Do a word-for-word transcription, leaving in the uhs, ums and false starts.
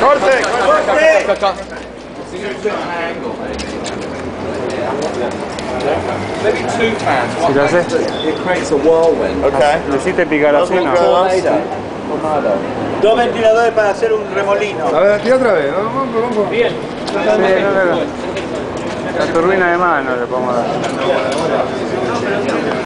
¡Corte! ¡Corte! Maybe two fans. Si lo haces, It creates a whirlwind. Okay. le hiciste picar así, ¿no? Tornado. Tornado. Dos ventiladores para hacer un remolino. A ver, tira otra vez. Vamos, vamos, vamos. Sí, no, no, no. La turbina de mano le podemos dar.